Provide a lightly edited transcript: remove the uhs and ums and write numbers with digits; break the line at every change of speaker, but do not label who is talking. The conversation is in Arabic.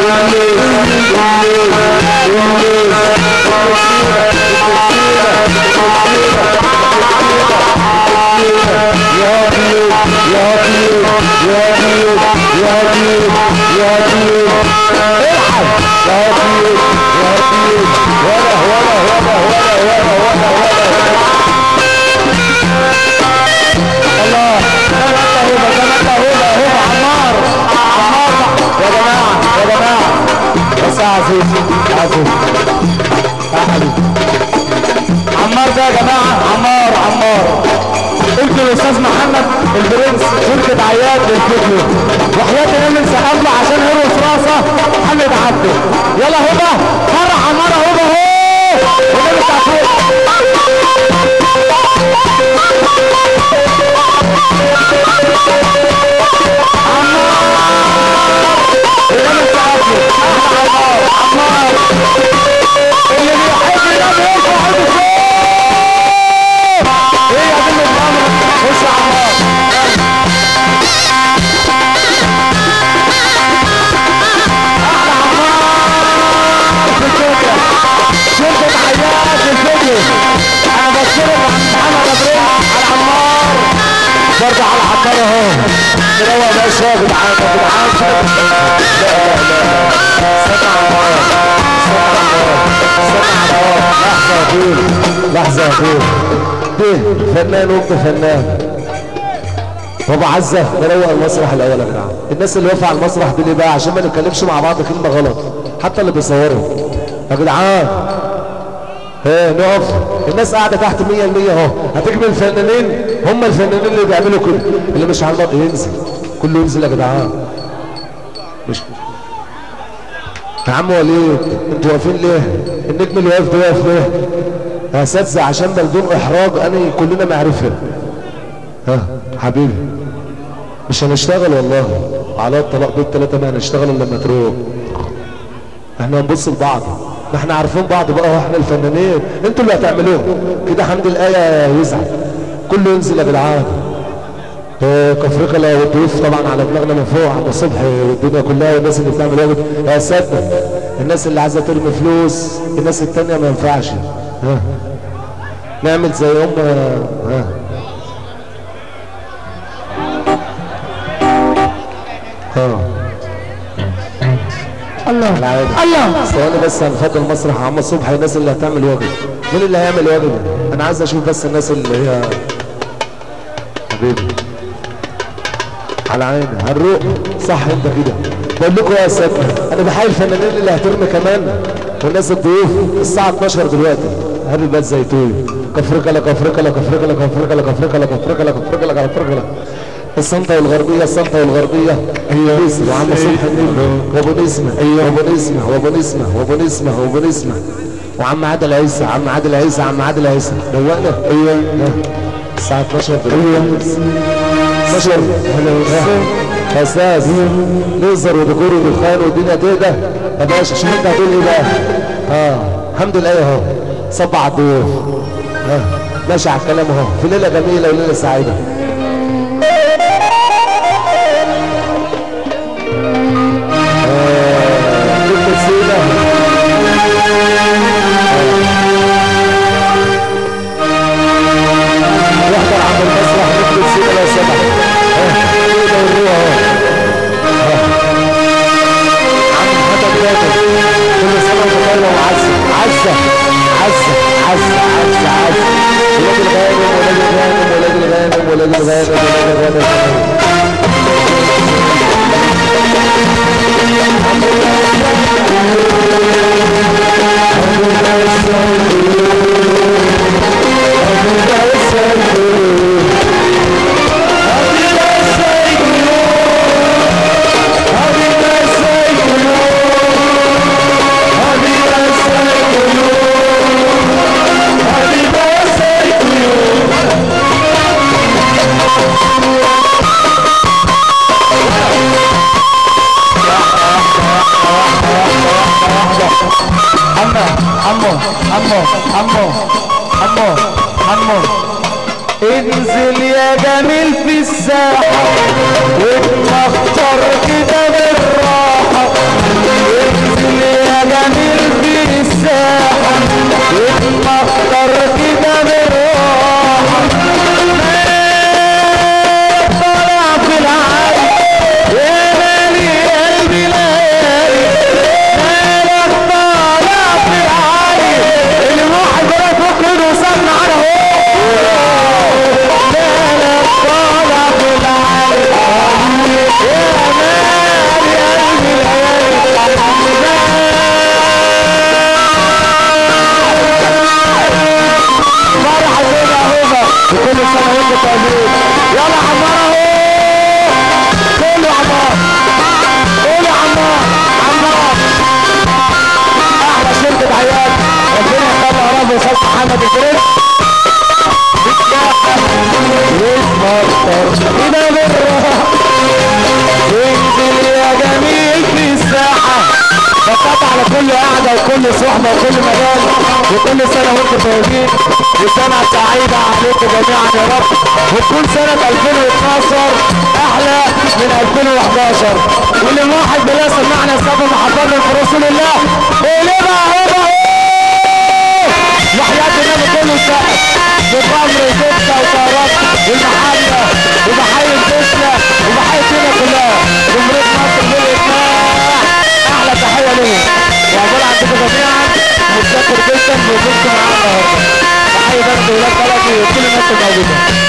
عمار ده يا جماعه، عمار قلت للاستاذ محمد البرنس شركه عياد للفيديو، وحياه النبي نسقف له عشان يرقص راسه محمد عبده. يلا هبه فرح عمار هبه اهو ونبي تعفير عمار اللي بيحب ينام يرفع ايده فوق. ايه يا بنت الامر؟ خش يا عمار. احلى عمار في الدنيا، شركة عياد للفيديو. انا بشكرك عم محمد ابراهيم على عمار، برضه على عمار اهو. نروق بقى شويه يا جدعان، يا جدعان سمع عمار، لحظة يا اخويا ده فنان وابن فنان بابا عزة. نروق المسرح الاول يا جدعان. الناس اللي واقفة على المسرح دي ليه بقى؟ عشان ما نتكلمش مع بعض كلمة غلط، حتى اللي بيصوروا يا جدعان. نقف. الناس قاعدة تحت 100% اهو. هتجمل الفنانين، هم الفنانين اللي بيعملوا كده. اللي مش على الارض ينزل، كله ينزل يا جدعان. مش يا عم وليد انتوا واقفين ليه؟ النجم اللي واقف ده واقف ليه؟ يا اساتذه عشان بدون احراج انا كلنا معرفه. ها حبيبي مش هنشتغل والله على الطلاق بيت 3، ما هنشتغل الا لما تروح. احنا هنبص لبعض، ما احنا عارفين بعض بقى واحنا الفنانين، انتوا اللي هتعملوه كده. حمد الآية يزعل، كله ينزل يا جدعان. كفرقة والضيوف طبعا على دماغنا من فوق، عم صبحي والدنيا كلها والناس اللي بتعمل واجب يا ساتنا، الناس اللي عايزه ترمي فلوس، الناس التانية ما ينفعش. ها نعمل زي ها الله الله. ثواني بس هنفضل المسرح عم صبحي. الناس اللي هتعمل واجب، مين اللي هيعمل واجب؟ انا عايز اشوف بس الناس اللي هي حبيبي على عيني. هنروق صح انت كده. بقول لكم يا ساتر انا بحاول الفنانين اللي هترمي كمان والناس الضيوف. الساعه 12 دلوقتي. هذه بقى زيتون كفرقه لا كفرقه لا كفرقه لا كفرقه لا كفرقه لا كفرقه لا كفرقه لا كفرقه. السلطه والغربيه، السلطه والغربيه. ايوه وعم صبحي وابو نسمه وابو نسمه وابو نسمه وابو نسمه وابو نسمه وعم عادل عيسى، عم عادل عيسى، عم عادل عيسى. روقنا. ايوه الساعه 12 دلوقتي. 12 اساس ليزر وديكور ودخان والدنيا تهدى يا باشا. شوف انت هتقول ايه بقى. الحمد لله اهو صبع على الضيوف. ماشي على الكلام اهو في ليله جميله وليله سعيده. واحضر عند المسرح نكتب سيدة لو سمحت. كده والروح اهو. عم حتى بياتر كل سنة وانت طيبة وعزة عزة عزة عزة عزة عزة. ولاد الغانم ولاد الغانم ولاد الغانم ولاد الغانم ولاد الغانم. انزل يا جميل في الساحة واتمخطر كده بالراحة. كل صحبه وكل مجال، وكل سنه وانتم طيبين، وسنه سعيده عليكم جميعا يا رب، وتكون سنه 2012 احلى من 2011. واللي واحد بلا سمعنا سبب محبتنا في رسول الله ايه بقى هو وحياه النبي كله سقف بضمر وزبده وطارات والمحله وبحي الدسله وبحي الدنيا كلها جمهوريه مصر للاسماع. احلى تحيه ليهم وعقبال عندكم جميعا، متشكر جدا بوجودكم معانا النهارده. تحيه برضه ولاد بلدي وكل الناس الموجوده.